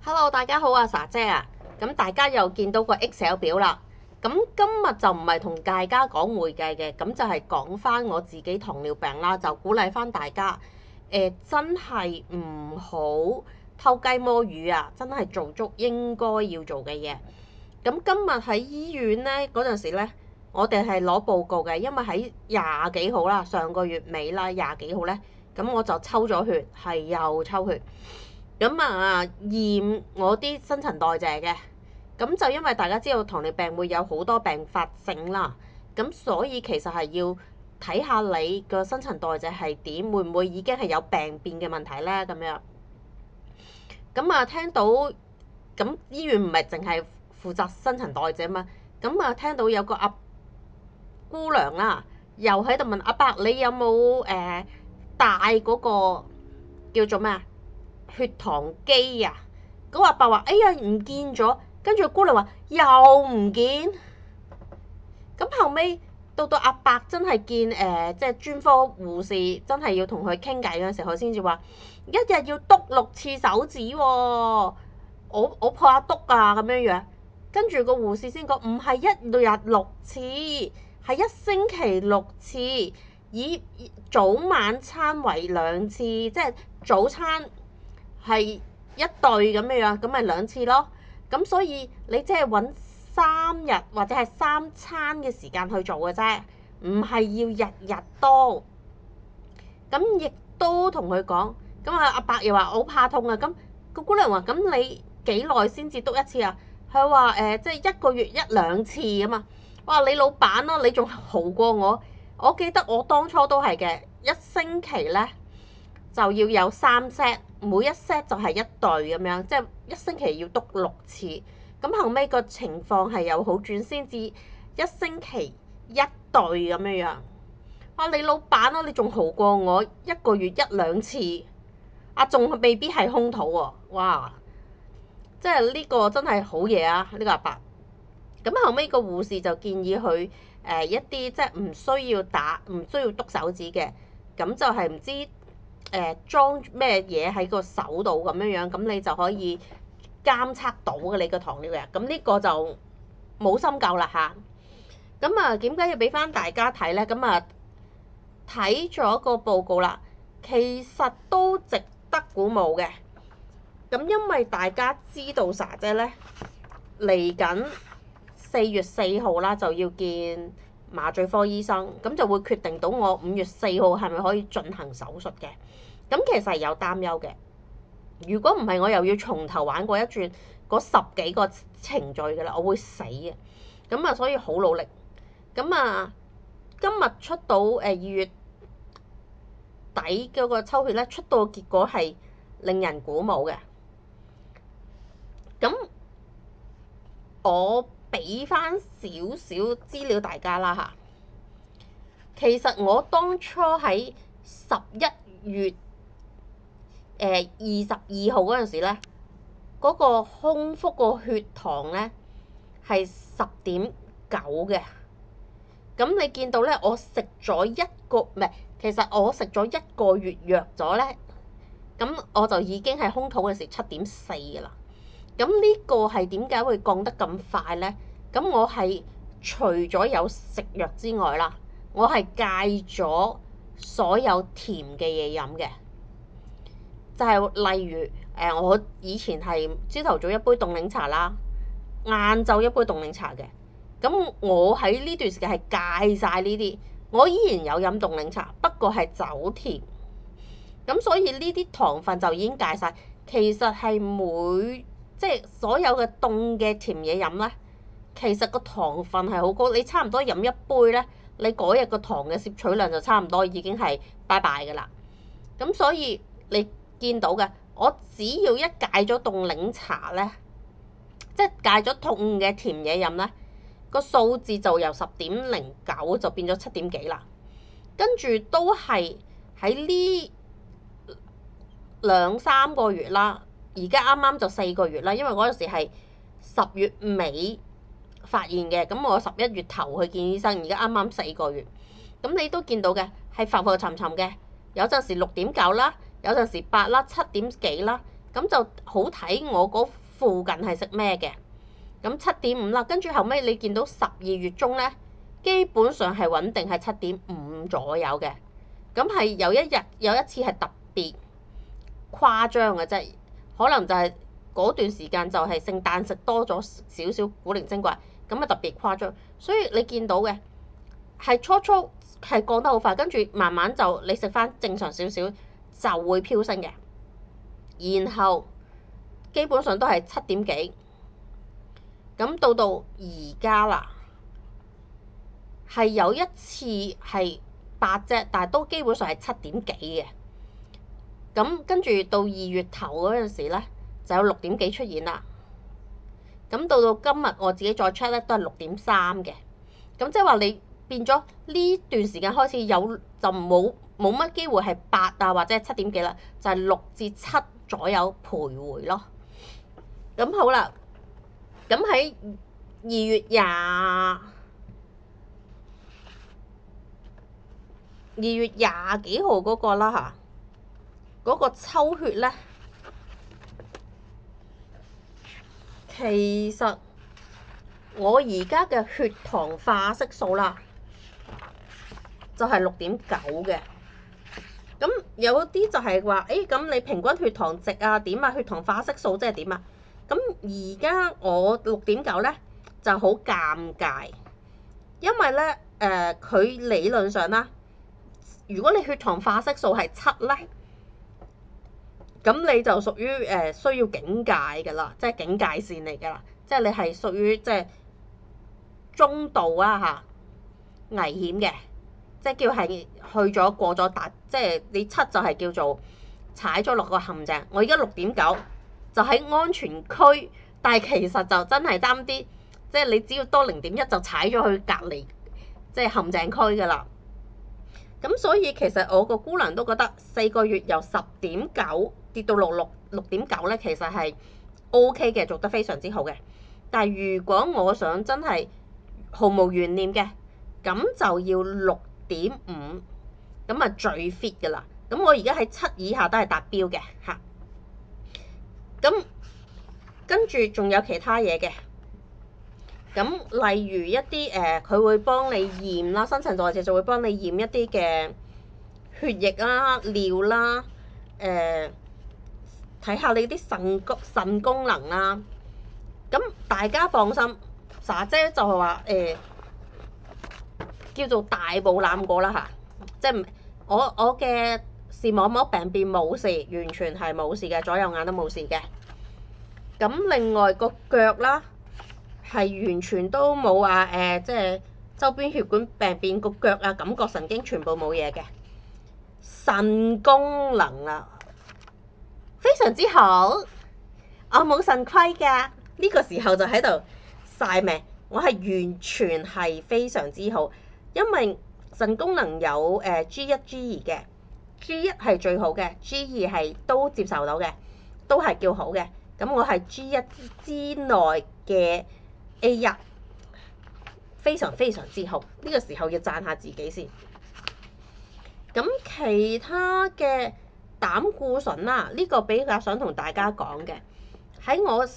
Hello，大家好啊，莎姐啊，咁大家又見到個 Excel 表啦。咁今日就唔係同大家講會計嘅，咁就係講翻我自己糖尿病啦，就鼓勵翻大家，真係唔好偷雞摸魚啊，真係做足應該要做嘅嘢。咁今日喺醫院呢嗰陣時呢，我哋係攞報告嘅，因為喺廿幾號啦，上個月尾啦，廿幾號呢，咁我就抽咗血，係又抽血。咁驗我啲新陳代謝嘅，咁就因為大家知道糖尿病會有好多病發症啦，咁所以其實係要睇下你個新陳代謝係點，會唔會已經係有病變嘅問題咧？咁樣，聽到咁醫院唔係淨係負責新陳代謝嘛，聽到有個阿姑娘啦，又喺度問阿伯你有冇帶嗰個叫做咩啊？血糖機啊，嗰個阿伯話：哎呀唔見咗，跟住姑娘話又唔見。咁後尾到阿伯真係見即係專科護士，真係要同佢傾偈嗰陣時候，佢先至話：一日要篤6次手指喎，我破下篤啊咁樣樣。跟住個護士先講：唔係一日6次，係一星期6次，以早晚餐為2次，即係早餐係一對咁樣，咁咪2次咯。咁所以你即係揾3日或者係3餐嘅時間去做嘅啫，唔係要日日都。咁亦都同佢講，咁阿伯又話好怕痛啊。咁個姑娘話：咁你幾耐先至篤一次啊？佢話即係1個月1-2次啊嘛。哇！你老闆咯，你仲豪過我。我記得我當初都係嘅，一星期呢就要有3 set，每一 set 就係一對咁樣，即係一星期要篤6次。咁後尾個情況係有好轉，先至一星期一對咁樣樣。哇！你老闆咯，你仲豪過我，1個月1-2次，仲未必係空肚喎。哇！即係呢個真係好嘢啊！呢個阿伯。咁後尾個護士就建議佢一啲即係唔需要篤手指嘅，咁就係唔知裝咩嘢喺個手度咁樣樣，咁你就可以監測到嘅你個糖尿病。咁呢個就冇深究啦嚇。咁點解要俾翻大家睇呢？睇咗個報告啦，其實都值得鼓舞嘅。咁因為大家知道莎姐呢嚟緊4月4號啦，就要見麻醉科醫生，咁就會決定到我5月4號係咪可以進行手術嘅。咁其實係有擔憂嘅。如果唔係，我又要從頭玩過一轉嗰10幾個程序嘅啦，我會死嘅。所以好努力。今日出到2月底嗰個抽血咧，出到結果係令人鼓舞嘅。咁我俾翻少少資料大家啦嚇。其實我當初喺11月22號嗰陣時咧，嗰個空腹個血糖咧係10.9嘅。咁你見到咧，我食咗其實我食咗1個月藥咗咧，咁我就已經係空肚嘅時7.4嘅啦。咁呢個係點解會降得咁快咧？咁我係除咗有食藥之外啦，我係戒咗所有甜嘅嘢飲嘅，就係例如我以前係朝頭早一杯凍檸茶啦，晏晝一杯凍檸茶嘅。咁我喺呢段時間係戒晒呢啲，我依然有飲凍檸茶，不過係走甜。咁所以呢啲糖分就已經戒晒。其實係即係所有嘅凍嘅甜嘢飲咧，其實個糖分係好高。你差唔多飲一杯咧，你嗰日個糖嘅攝取量就差唔多已經係拜拜㗎啦。咁所以你見到嘅，我只要一戒咗凍檸茶咧，即係戒咗凍嘅甜嘢飲咧，個數字就由10.09就變咗7點幾啦。跟住都係喺呢2-3個月啦，而家啱啱就4個月啦。因為嗰陣時係10月尾發現嘅，咁我11月頭去見醫生，而家啱啱4個月。咁你都見到嘅係浮浮沉沉嘅，有陣時6.9啦，有陣時8啦，7點幾啦。 咁就好睇我嗰附近係食咩嘅。咁7.5啦，跟住後尾你見到12月中咧，基本上係穩定係7.5左右嘅。咁係有一次係特別誇張嘅啫，可能就係嗰段時間就係聖誕食多咗少少古靈精怪，咁啊特別誇張。所以你見到嘅係初初係降得好快，跟住慢慢就你食翻正常少少就會飆升嘅，然後基本上都係7點幾，咁到而家啦，係有一次係8啫，但係都基本上係7點幾嘅。咁跟住到2月頭嗰陣時咧，就有6點幾出現啦。咁到今日我自己再 check 咧，都係6.3嘅。咁即係話你變咗呢段時間開始有就冇乜機會係8啊或者係7點幾啦，就係6至7左右徘徊咯。咁好啦，咁喺2月廿幾號嗰個啦嚇，嗰個抽血咧，其實我而家嘅血糖化色素啦，就係6.9嘅。咁有啲就係話，咁你平均血糖值啊點啊，血糖化色素即係點啊？咁而家我6.9咧就好尷尬，因為咧佢理論上啦，如果你血糖化色素係7咧，咁你就屬於需要警戒㗎啦，即係警戒線嚟㗎啦，即係你係屬於即係中度啊嚇，危險嘅，即係叫係去咗過咗達，即係你7就係叫做踩咗落個陷阱。我而家6.9就喺安全區，但係其實就真係爭啲，即係你只要多0.1就踩咗去隔離，即係陷阱區㗎啦。咁所以其實我個姑娘都覺得4個月由10.9跌到6.9咧，其實係 OK 嘅，做得非常之好嘅。但係如果我想真係毫無懸念嘅，咁就要6.5，咁啊最 fit 㗎啦。咁我而家喺7以下都係達標嘅嚇。咁跟住仲有其他嘢嘅，咁例如一啲佢會幫你驗啦，新陳代謝就會幫你驗一啲嘅血液啦、尿啦，睇下你啲腎功能啦。咁大家放心，莎姐就係話叫做大步攬過啦嚇，即係我嘅視網膜病變冇事，完全係冇事嘅，左右眼都冇事嘅。咁另外個腳啦，係完全都冇話即係周邊血管病變，個腳啊感覺神經全部冇嘢嘅。腎功能啊非常之好，我冇腎虧㗎。呢個時候就喺度曬命，我係完全係非常之好，因為腎功能有G1、G2嘅，G1係最好嘅，G2係都接受到嘅，都係叫好嘅。咁我係 G1之內嘅 A1，非常非常之好。呢個時候要讚下自己先。咁其他嘅膽固醇啦，呢個比較想同大家講嘅，喺我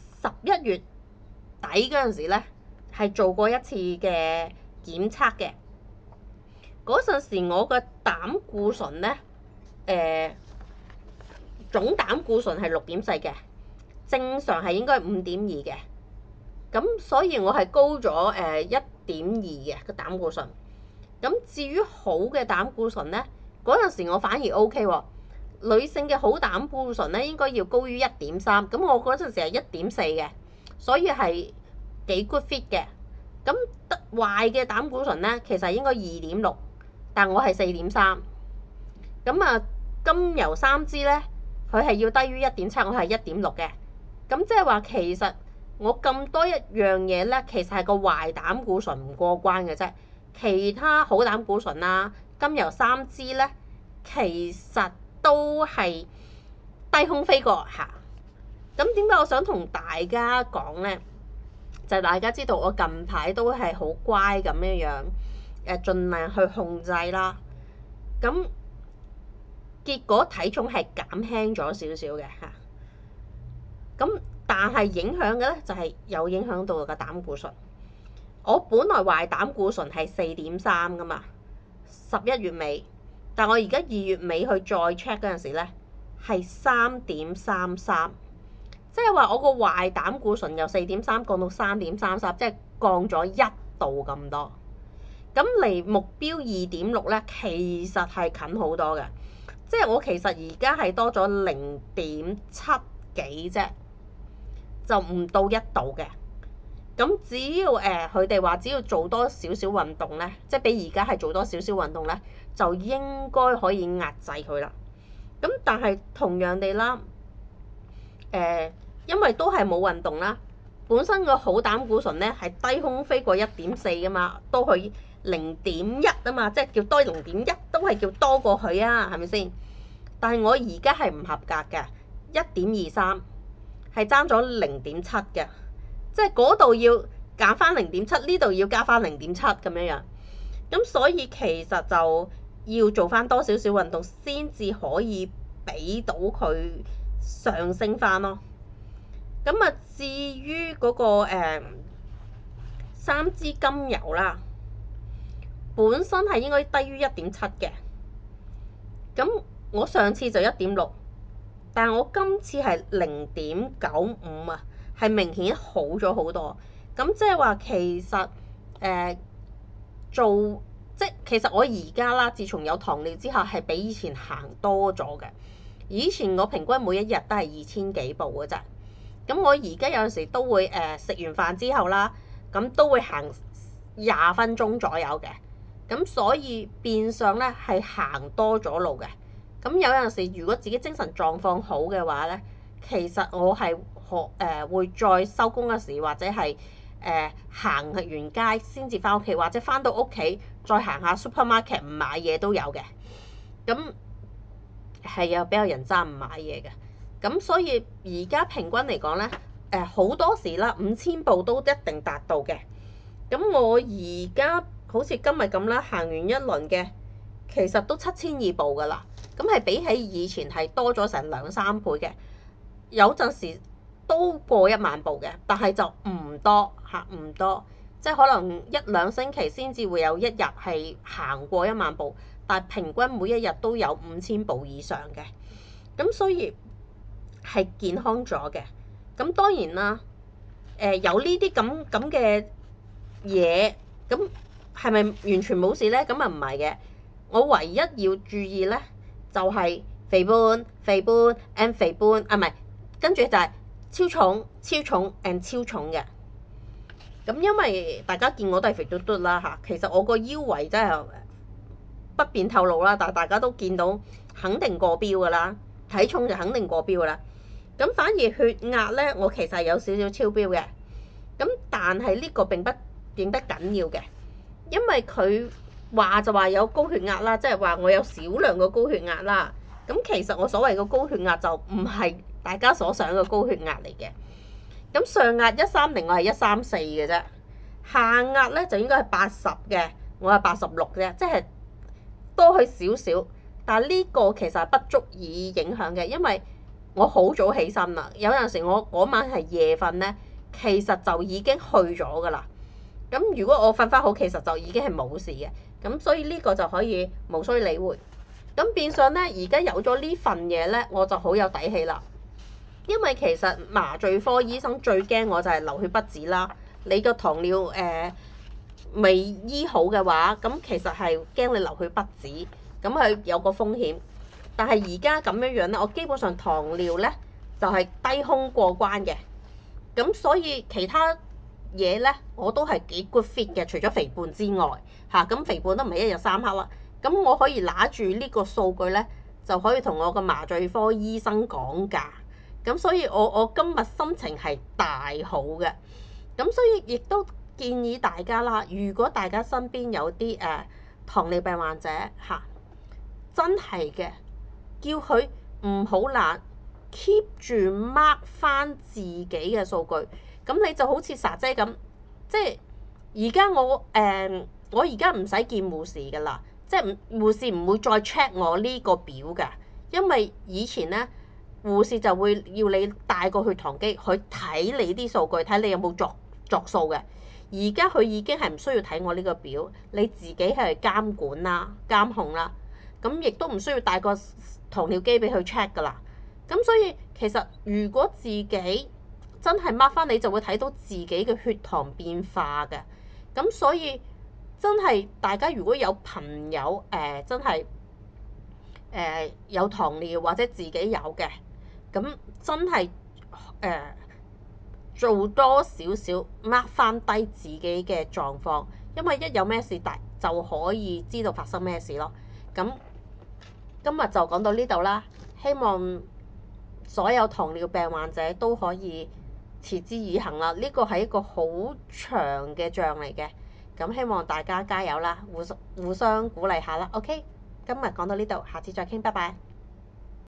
11月底嗰陣時咧，係做過一次嘅檢測嘅。嗰陣時我嘅膽固醇咧，總膽固醇係6.4嘅，正常係應該5.2嘅。咁所以我係高咗1.2嘅個膽固醇。咁至於好嘅膽固醇咧，嗰陣時我反而 OK 喎。女性嘅好膽固醇咧應該要高於1.3，咁我嗰陣時係1.4嘅，所以係幾 good fit 嘅。咁壞嘅膽固醇咧其實應該2.6，但我係4.3。咁啊，甘油三酯咧，佢係要低於1.7，我係1.6嘅。咁即係話其實我咁多一樣嘢咧，其實係個壞膽固醇唔過關嘅啫。其他好膽固醇啦、甘油三酯咧，其實都係低空飛過嚇。咁點解我想同大家講咧？就係大家知道我近排都係好乖咁樣盡量去控制啦。咁結果體重係減輕咗少少嘅嚇。 咁但係影響嘅咧就係有影響到個膽固醇。我本來壞膽固醇係4.3噶嘛，11月尾，但我而家2月尾去再 check 嗰陣時咧係3.33，即係話我個壞膽固醇由4.3降到3.33，即係降咗1度咁多。咁離目標2.6咧，其實係近好多嘅，即係我其實而家係多咗0.7幾啫，就唔到1度嘅。咁只要佢哋話只要做多少少運動咧，即係比而家係做多少少運動咧，就應該可以壓制佢啦。咁但係同樣地啦，因為都係冇運動啦，本身個好膽固醇咧係低空飛過1.4噶嘛，都去0.1啊嘛，即係叫多0.1都係叫多過佢啊，係咪先？但係我而家係唔合格嘅，1.23係爭咗0.7嘅。即係嗰度要減翻0.7，呢度要加翻0.7咁樣樣，咁所以其實就要做翻多少少運動先至可以俾到佢上升翻咯。咁啊，至於嗰個三脂甘油啦，本身係應該低於1.7嘅，咁我上次就1.6，但係我今次係0.95啊。係明顯好咗好多，咁即係話其實其實我而家啦，自從有糖尿之後係比以前行多咗嘅。以前我平均每一日都係2000幾步嘅啫，咁我而家有陣時都會食完飯之後啦，咁都會行20分鐘左右嘅，咁所以變相咧係行多咗路嘅。咁有陣時如果自己精神狀況好嘅話咧，其實我係會再收工嗰時，或者係行完街先至翻屋企，或者翻到屋企再行下 supermarket 唔買嘢都有嘅。咁係啊，比較人渣唔買嘢嘅。咁所以而家平均嚟講咧，好多時啦，5000步都一定達到嘅。咁我而家好似今日咁啦，行完一輪嘅，其實都7200步噶啦。咁係比起以前係多咗成2-3倍嘅。有陣時都過10000步嘅，但係就唔多嚇，唔多，即係可能1-2星期先至會有一日係行過10000步，但係平均每一日都有5000步以上嘅，咁所以係健康咗嘅。咁當然啦，有呢啲咁嘅嘢，咁係咪完全冇事咧？咁啊唔係嘅，我唯一要注意咧就係肥胖、肥胖 and 肥胖啊，唔係。跟住就係超重、超重 and 超重嘅。咁因為大家見我都係肥嘟嘟啦嚇，其實我個腰圍真係不便透露啦，但係大家都見到肯定過標噶啦，體重就肯定過標噶啦。咁反而血壓咧，我其實係有少少超標嘅。咁但係呢個並不緊要嘅，因為佢話就話有高血壓啦，即係話我有少量嘅高血壓啦。咁其實我所謂嘅高血壓就唔係大家所想嘅高血壓嚟嘅。咁上壓130，我係134嘅啫。下壓咧就應該係80嘅，我係86嘅，即係多佢少少。但係呢個其實係不足以影響嘅，因為我好早起身啦。有陣時我嗰晚係夜瞓咧，其實就已經去咗噶啦。咁如果我瞓翻好，其實就已經係冇事嘅。咁所以呢個就可以無需理會。咁變相咧，而家有咗呢份嘢咧，我就好有底氣啦。因為其實麻醉科醫生最驚我就係流血不止啦。你個糖尿未醫好嘅話，咁其實係驚你流血不止，咁係有個風險。但係而家咁樣樣咧，我基本上糖尿咧就係低空過關嘅。咁所以其他嘢咧我都係幾 good fit 嘅，除咗肥胖之外嚇，咁肥胖都唔係1日3克啦。咁我可以拿住呢個數據咧，就可以同我個麻醉科醫生講價。咁所以我今日心情係大好嘅。咁所以亦都建議大家啦，如果大家身邊有啲糖尿病患者嚇，真係嘅，叫佢唔好懶 ，keep 住 mark 翻自己嘅數據。咁你就好似沙姐咁，即係而家我而家唔使見護士噶啦，即係護士唔會再 check 我呢個表㗎，因為以前咧護士就會要你帶個血糖機去睇你啲數據，睇你有冇作數嘅。而家佢已經係唔需要睇我呢個表，你自己係監管啦、監控啦，咁亦都唔需要帶個糖尿機俾佢 check 噶啦。咁所以其實如果自己真係 mark 翻，你就會睇到自己嘅血糖變化嘅。咁所以真係大家如果有朋友真係有糖尿或者自己有嘅，咁真係誒做多少少 mark 翻低自己嘅狀況，因為一有咩事大就可以知道發生咩事咯。咁今日就講到呢度啦，希望所有糖尿病患者都可以持之以恆啦。呢個係一個好長嘅仗嚟嘅，咁希望大家加油啦，互相鼓勵下啦。OK，今日講到呢度，下次再傾，拜拜。